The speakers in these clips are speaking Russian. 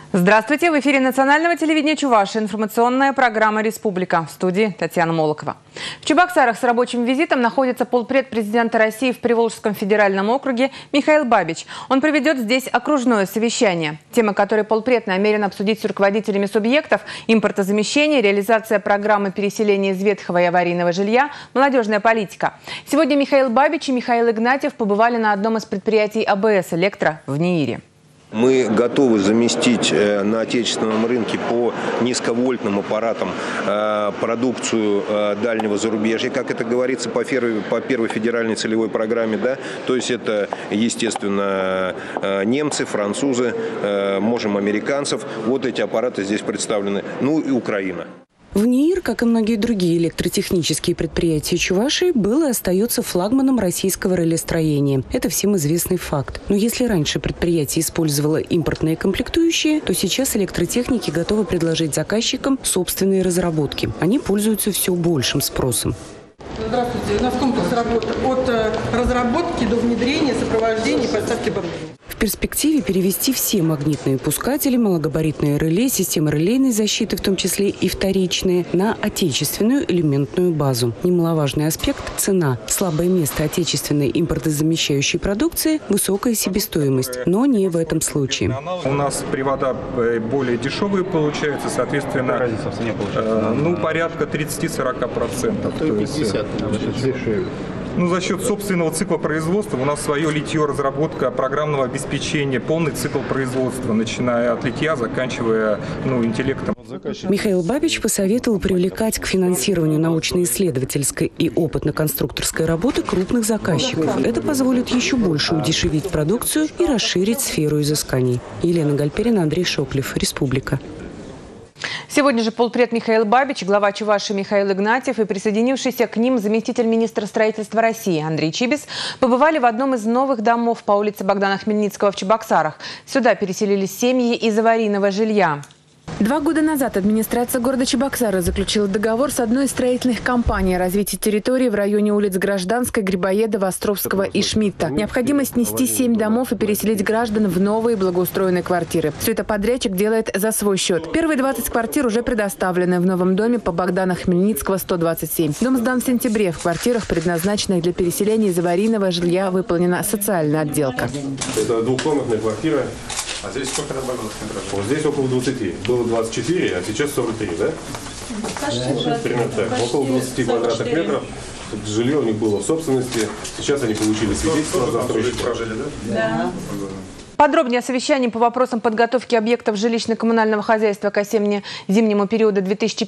Здравствуйте! В эфире национального телевидения Чувашии информационная программа «Республика». В студии Татьяна Молокова. В Чебоксарах с рабочим визитом находится полпред президента России в Приволжском федеральном округе Михаил Бабич. Он проведет здесь окружное совещание. Темы, которые полпред намерен обсудить с руководителями субъектов: импортозамещение, реализация программы переселения из ветхого и аварийного жилья, молодежная политика. Сегодня Михаил Бабич и Михаил Игнатьев побывали на одном из предприятий АБС «Электро» в НИИРе. Мы готовы заместить на отечественном рынке по низковольтным аппаратам продукцию дальнего зарубежья, как это говорится по первой федеральной целевой программе. Да? То есть это, естественно, немцы, французы, можем американцев. Вот эти аппараты здесь представлены. Ну и Украина. В НИИР, как и многие другие электротехнические предприятия Чувашии, был и остается флагманом российского релестроения. Это всем известный факт. Но если раньше предприятие использовало импортные комплектующие, то сейчас электротехники готовы предложить заказчикам собственные разработки. Они пользуются все большим спросом. Здравствуйте. У нас комплекс работ от разработки до внедрения, сопровождения и поставки оборудования. В перспективе перевести все магнитные пускатели, малогабаритные реле, системы релейной защиты, в том числе и вторичные, на отечественную элементную базу. Немаловажный аспект – цена. Слабое место отечественной импортозамещающей продукции – высокая себестоимость, но не в этом случае. У нас привода более дешевые получаются, соответственно, порядка 30-40%. То есть 50, дешевле. За счет собственного цикла производства у нас свое литье, разработка программного обеспечения, полный цикл производства, начиная от литья, заканчивая интеллектом. Михаил Бабич посоветовал привлекать к финансированию научно-исследовательской и опытно-конструкторской работы крупных заказчиков. Это позволит еще больше удешевить продукцию и расширить сферу изысканий. Елена Гальперина, Андрей Шоклев, Республика. Сегодня же полпред Михаил Бабич, глава Чувашии Михаил Игнатьев и присоединившийся к ним заместитель министра строительства России Андрей Чибис побывали в одном из новых домов по улице Богдана Хмельницкого в Чебоксарах. Сюда переселились семьи из аварийного жилья. 2 года назад администрация города Чебоксары заключила договор с одной из строительных компаний о развитии территории в районе улиц Гражданской, Грибоедова, Островского и Шмидта. Необходимо снести 7 домов и переселить граждан в новые благоустроенные квартиры. Все это подрядчик делает за свой счет. Первые 20 квартир уже предоставлены в новом доме по Богдана Хмельницкого, 127. Дом сдан в сентябре. В квартирах, предназначенных для переселения из аварийного жилья, выполнена социальная отделка. Это двухкомнатная квартира. А здесь сколько добавилось? Вот здесь около 20. Было 24, а сейчас 43, да? Примерно так. Около 20 квадратных метров. Жилье у них было в собственности. Сейчас они получили свидетельство о застройщике. Да. Подробнее о совещании по вопросам подготовки объектов жилищно-коммунального хозяйства к осенне-зимнему периоду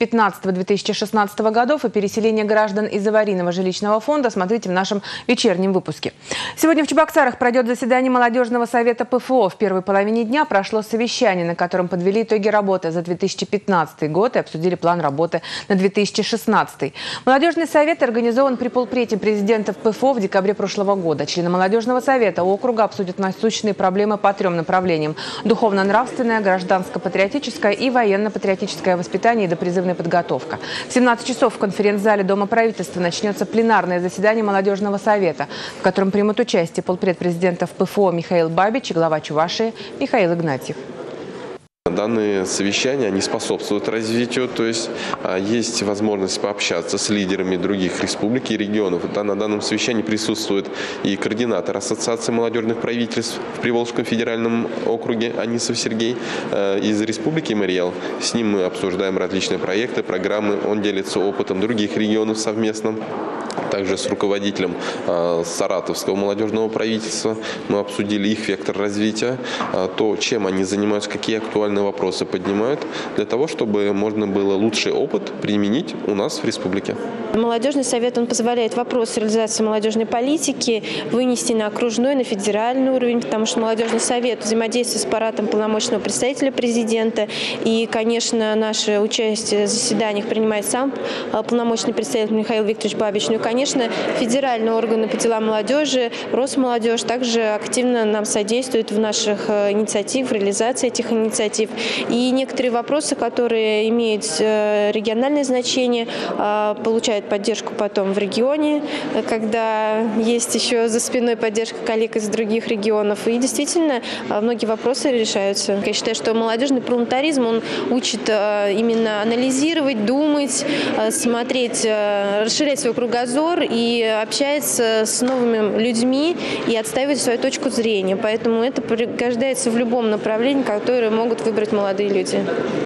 2015-2016 годов и переселения граждан из аварийного жилищного фонда смотрите в нашем вечернем выпуске. Сегодня в Чебоксарах пройдет заседание молодежного совета ПФО. В первой половине дня прошло совещание, на котором подвели итоги работы за 2015 год и обсудили план работы на 2016. Молодежный совет организован при полпрете президентов ПФО в декабре прошлого года. Члены молодежного совета округа обсудят насущные проблемы по 3 направлениям: духовно-нравственное, гражданско-патриотическое и военно-патриотическое воспитание и допризывная подготовка. В 17 часов в конференц-зале Дома правительства начнется пленарное заседание молодежного совета, в котором примут участие полпред президентов ПФО Михаил Бабич и глава Чувашии Михаил Игнатьев. Данные совещания, они способствуют развитию, то есть есть возможность пообщаться с лидерами других республик и регионов. На данном совещании присутствует и координатор Ассоциации молодежных правительств в Приволжском федеральном округе Анисов Сергей из республики Мариэл. С ним мы обсуждаем различные проекты, программы, он делится опытом других регионов совместно. Также с руководителем Саратовского молодежного правительства мы обсудили их вектор развития, то, чем они занимаются, какие актуальные вопросы поднимают, для того, чтобы можно было лучший опыт применить у нас в республике. Молодежный совет, он позволяет вопрос реализации молодежной политики вынести на окружной, на федеральный уровень, потому что молодежный совет взаимодействует с аппаратом полномочного представителя президента. И, конечно, наше участие в заседаниях принимает сам полномочный представитель Михаил Викторович Бабич. Ну и, конечно, конечно, федеральные органы по делам молодежи, Росмолодежь также активно нам содействуют в наших инициативах, в реализации этих инициатив. И некоторые вопросы, которые имеют региональное значение, получают поддержку потом в регионе, когда есть еще за спиной поддержка коллег из других регионов. И действительно, многие вопросы решаются. Я считаю, что молодежный парламентаризм, он учит именно анализировать, думать, смотреть, расширять свой кругозор и общается с новыми людьми и отстаивать свою точку зрения. Поэтому это пригождается в любом направлении, которое могут выбрать молодые люди.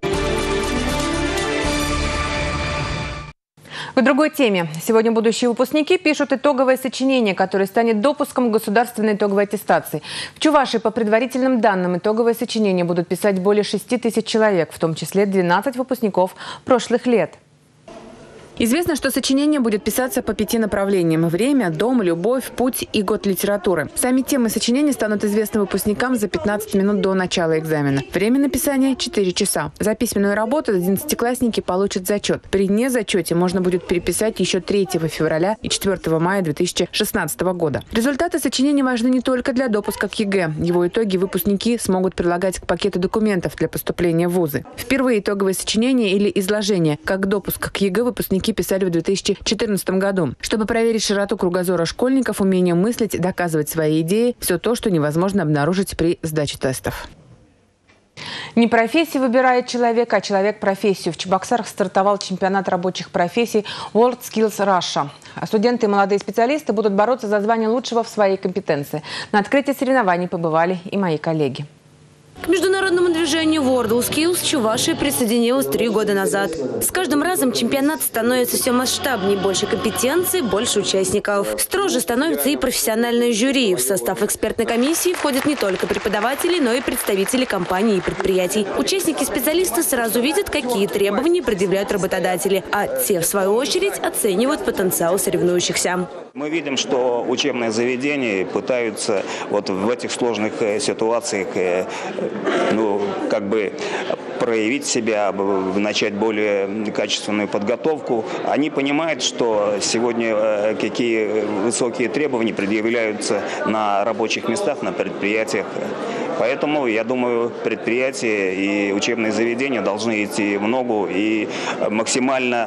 К другой теме. Сегодня будущие выпускники пишут итоговое сочинение, которое станет допуском к государственной итоговой аттестации. В Чувашии, по предварительным данным, итоговое сочинение будут писать более 6 тысяч человек, в том числе 12 выпускников прошлых лет. Известно, что сочинение будет писаться по 5 направлениям: время, дом, любовь, путь и год литературы. Сами темы сочинения станут известны выпускникам за 15 минут до начала экзамена. Время написания – 4 часа. За письменную работу 11-классники получат зачет. При незачете можно будет переписать еще 3 февраля и 4 мая 2016 года. Результаты сочинения важны не только для допуска к ЕГЭ. Его итоги выпускники смогут прилагать к пакету документов для поступления в вузы. Впервые итоговое сочинение или изложение как допуск к ЕГЭ выпускники писали в 2014 году. Чтобы проверить широту кругозора школьников, умение мыслить, доказывать свои идеи – все то, что невозможно обнаружить при сдаче тестов. Не профессия выбирает человека, а человек профессию. В Чебоксарах стартовал чемпионат рабочих профессий World Skills Russia. А студенты и молодые специалисты будут бороться за звание лучшего в своей компетенции. На открытии соревнований побывали и мои коллеги. К международному движению WorldSkills Чувашия присоединилась 3 года назад. С каждым разом чемпионат становится все масштабнее, больше компетенций, больше участников. Строже становится и профессиональное жюри. В состав экспертной комиссии входят не только преподаватели, но и представители компаний и предприятий. Участники и специалисты сразу видят, какие требования предъявляют работодатели, а те, в свою очередь, оценивают потенциал соревнующихся. Мы видим, что учебные заведения пытаются вот в этих сложных ситуациях проявить себя, начать более качественную подготовку. Они понимают, что сегодня какие высокие требования предъявляются на рабочих местах, на предприятиях. Поэтому, я думаю, предприятия и учебные заведения должны идти в ногу и максимально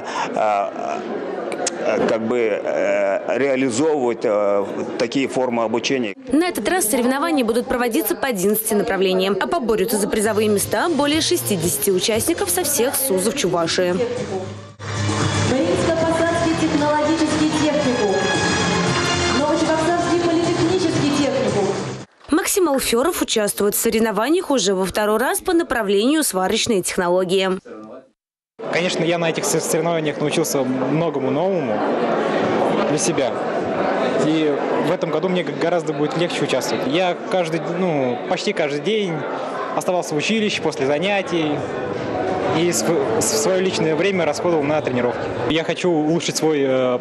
реализовывать такие формы обучения. На этот раз соревнования будут проводиться по 11 направлениям, а поборются за призовые места более 60 участников со всех СУЗов Чувашии. Мариинско-Посадский технологический техникум, Новочебоксарский политехнический техникум. Максим Алферов участвует в соревнованиях уже во 2-й раз по направлению сварочные технологии. Конечно, я на этих соревнованиях научился многому новому для себя. И в этом году мне гораздо будет легче участвовать. Я почти каждый день оставался в училище после занятий и свое личное время расходовал на тренировки. Я хочу улучшить свой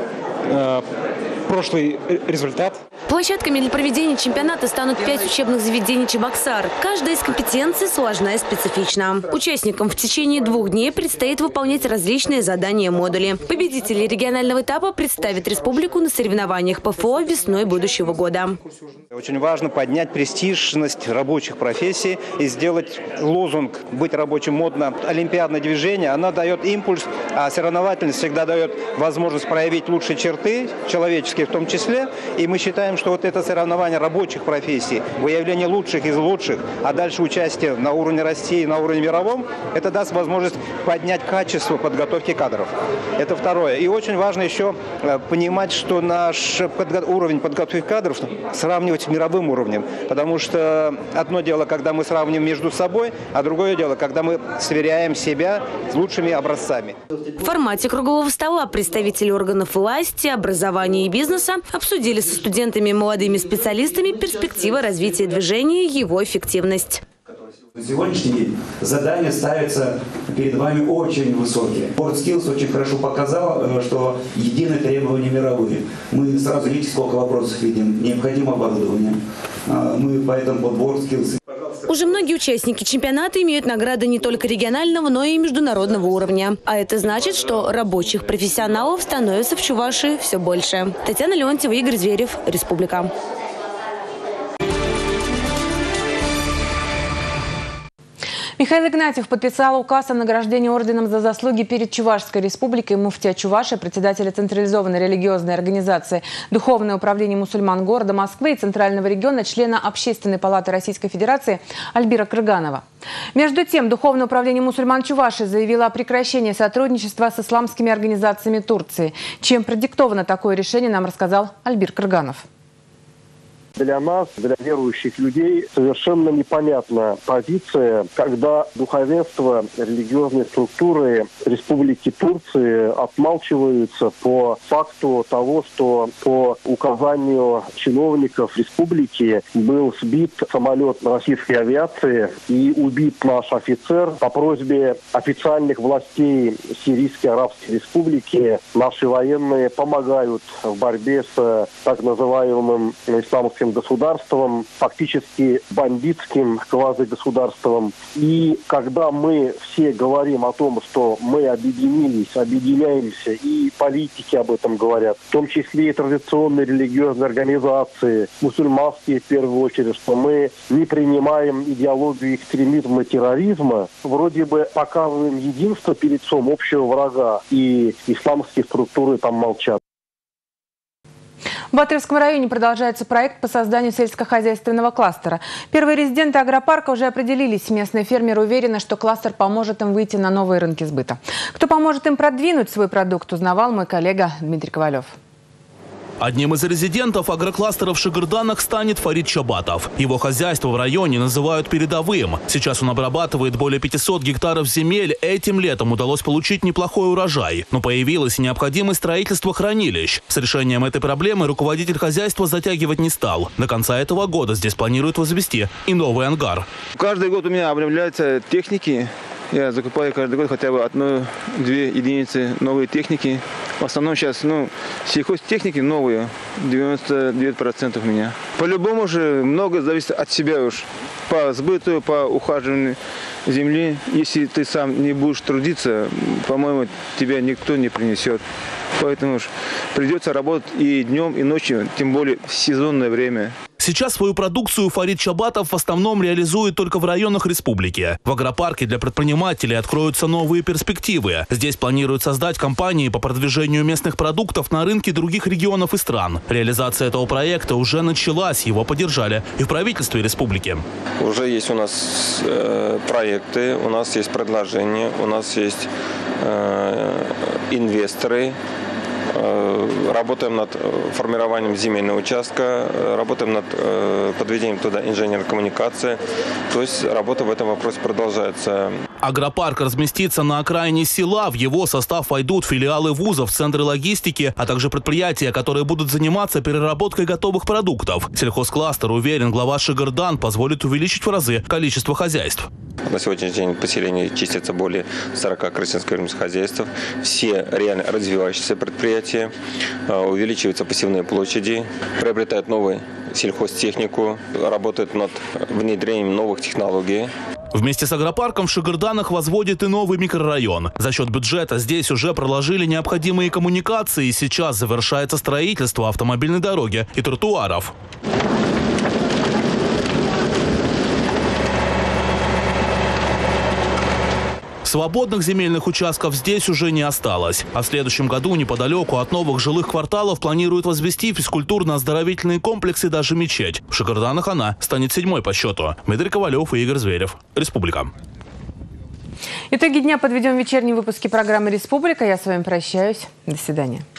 прошлый результат. Площадками для проведения чемпионата станут 5 учебных заведений Чебоксар. Каждая из компетенций сложна и специфична. Участникам в течение 2 дней предстоит выполнять различные задания модули. Победители регионального этапа представят республику на соревнованиях ПФО весной будущего года. Очень важно поднять престижность рабочих профессий и сделать лозунг «Быть рабочим модно». Олимпиадное движение, оно дает импульс, а соревновательность всегда дает возможность проявить лучшие черты, человеческие в том числе. И мы считаем, что вот это соревнование рабочих профессий, выявление лучших из лучших, а дальше участие на уровне России, на уровне мировом, это даст возможность поднять качество подготовки кадров. Это второе. И очень важно еще понимать, что наш уровень подготовки кадров сравнивать с мировым уровнем. Потому что одно дело, когда мы сравним между собой, а другое дело, когда мы сверяем себя с лучшими образцами. В формате круглого стола представители органов власти, образования и бизнеса обсудили со студентами и молодыми специалистами перспективы развития движения и его эффективность. На сегодняшний день задания ставятся перед вами очень высокие. WorldSkills очень хорошо показал, что единые требования мировые. Мы сразу видите, сколько вопросов видим. Необходимо оборудование. Мы поэтому под WorldSkills. Уже многие участники чемпионата имеют награды не только регионального, но и международного уровня. А это значит, что рабочих профессионалов становится в Чувашии все больше. Татьяна Леонтьева, Игорь Зверев, Республика. Михаил Игнатьев подписал указ о награждении орденом за заслуги перед Чувашской республикой муфтия Чувашии, председателя централизованной религиозной организации «Духовное управление мусульман города Москвы» и Центрального региона, члена Общественной палаты Российской Федерации Альбира Крыганова. Между тем, Духовное управление мусульман Чувашии заявило о прекращении сотрудничества с исламскими организациями Турции. Чем продиктовано такое решение, нам рассказал Альбир Крыганов. Для нас, для верующих людей, совершенно непонятна позиция, когда духовенство, религиозные структуры Республики Турции отмалчиваются по факту того, что по указанию чиновников республики был сбит самолет российской авиации и убит наш офицер. По просьбе официальных властей Сирийской Арабской Республики наши военные помогают в борьбе с так называемым исламским государством, фактически бандитским квазигосударством. И когда мы все говорим о том, что мы объединились, объединяемся, и политики об этом говорят, в том числе и традиционные религиозные организации, мусульманские в первую очередь, что мы не принимаем идеологию экстремизма и терроризма, вроде бы показываем единство перед лицом общего врага, и исламские структуры там молчат. В Батыревском районе продолжается проект по созданию сельскохозяйственного кластера. Первые резиденты агропарка уже определились. Местные фермеры уверены, что кластер поможет им выйти на новые рынки сбыта. Кто поможет им продвинуть свой продукт, узнавал мой коллега Дмитрий Ковалев. Одним из резидентов агрокластера в Шыгырданах станет Фарид Чабатов. Его хозяйство в районе называют передовым. Сейчас он обрабатывает более 500 гектаров земель. Этим летом удалось получить неплохой урожай. Но появилась необходимость строительства хранилищ. С решением этой проблемы руководитель хозяйства затягивать не стал. До конца этого года здесь планируют возвести и новый ангар. Каждый год у меня обновляются техники. Я закупаю каждый год хотя бы 1-2 единицы новой техники. В основном сейчас, сельхозтехники новые, 99% у меня. По-любому же много зависит от себя уж. По сбыту, по ухаживанию земли. Если ты сам не будешь трудиться, по-моему, тебя никто не принесет. Поэтому уж придется работать и днем, и ночью, тем более в сезонное время. Сейчас свою продукцию Фарид Чабатов в основном реализует только в районах республики. В агропарке для предпринимателей откроются новые перспективы. Здесь планируют создать компании по продвижению местных продуктов на рынке других регионов и стран. Реализация этого проекта уже началась, его поддержали и в правительстве республики. Уже есть у нас проекты, у нас есть предложения, у нас есть инвесторы. Работаем над формированием земельного участка, работаем над подведением туда инженерной коммуникации. То есть работа в этом вопросе продолжается. Агропарк разместится на окраине села. В его состав войдут филиалы вузов, центры логистики, а также предприятия, которые будут заниматься переработкой готовых продуктов. Сельхозкластер, уверен глава Шыгырдан, позволит увеличить в разы количество хозяйств. На сегодняшний день в поселении числится более 40 крестьянских хозяйств. Все реально развивающиеся предприятия, увеличиваются пассивные площади, приобретают новую сельхозтехнику, работают над внедрением новых технологий. Вместе с агропарком в Шыгырданах возводит и новый микрорайон. За счет бюджета здесь уже проложили необходимые коммуникации. Сейчас завершается строительство автомобильной дороги и тротуаров. Свободных земельных участков здесь уже не осталось. А в следующем году неподалеку от новых жилых кварталов планируют возвести физкультурно-оздоровительные комплексы и даже мечеть. В Шыгырданах она станет 7-й по счету. Дмитрий Ковалев и Игорь Зверев. Республика. Итоги дня подведем в вечернем выпуске программы «Республика». Я с вами прощаюсь. До свидания.